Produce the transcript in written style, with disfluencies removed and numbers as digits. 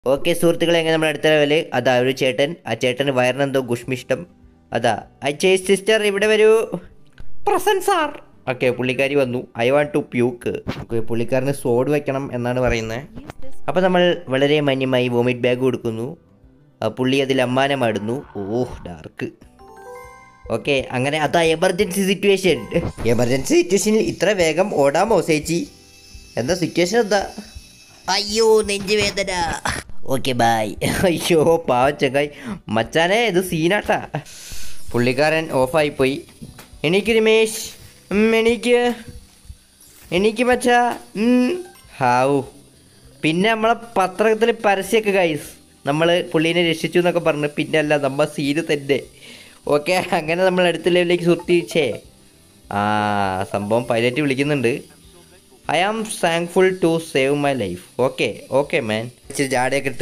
Okay സുഹൃത്തുക്കളെ, എങ്ങനെ നമ്മുടെ അടുത്ത ലെവല് അതാ ഒരു ചേട്ടൻ. ആ ചേട്ടന് വയറിനെന്തോ ഗുഷ്മിഷ്ടം. അതാ അച്ഛേ സിസ്റ്റർ ഇവിടെ വരൂ. Present sir. ഓക്കെ പുള്ളിക്കാരി വന്നു. I want to puke. Okay പുള്ളിക്കാരന് സോഡ് വെക്കണം എന്നാണ് പറയുന്നത്. അപ്പോൾ നമ്മൾ വളരെ മാന്യമായി വോമിറ്റ് ബാഗ് കൊടുക്കുന്നു. പുള്ളി അതിൽ അമ്മാനമാടുന്നു. ഓഹ് ഡാർക്ക്. ഓക്കെ അങ്ങനെ അതാ എമർജൻസി സിറ്റുവേഷൻ. എമർജൻസി സിറ്റുവേഷനിൽ ഇത്ര വേഗം ഓടാമോ ചേച്ചി? എന്താ സിറ്റുവേഷൻ എന്താ? അയ്യോ നെഞ്ചുവേദന. Okay bye. അയ്യോ പാവം ചങ്ങായി. മച്ചാനെ ഇത് സീനാട്ടാ. പുള്ളിക്കാരൻ ഓഫായിപ്പോയി. എണീക്ക് രമേശ്, എണീക്ക് മച്ചാ. ഹാവു. പിന്നെ നമ്മളെ പത്രത്തിൽ പരസ്യമൊക്കെ ഗൈസ്, നമ്മൾ പുള്ളീനെ രക്ഷിച്ചു എന്നൊക്കെ പറഞ്ഞ്, പിന്നെ അല്ല നമ്മൾ സീന് തന്നെ. ഓക്കെ അങ്ങനെ നമ്മൾ അടുത്ത ലെവലിലേക്ക് സുർത്തിച്ചേ. സംഭവം പൈലറ്റ് വിളിക്കുന്നുണ്ട്. I am thankful to save my life. Okay man. ഇച്ചിരി ജാടയൊക്കെ ഇട്ട്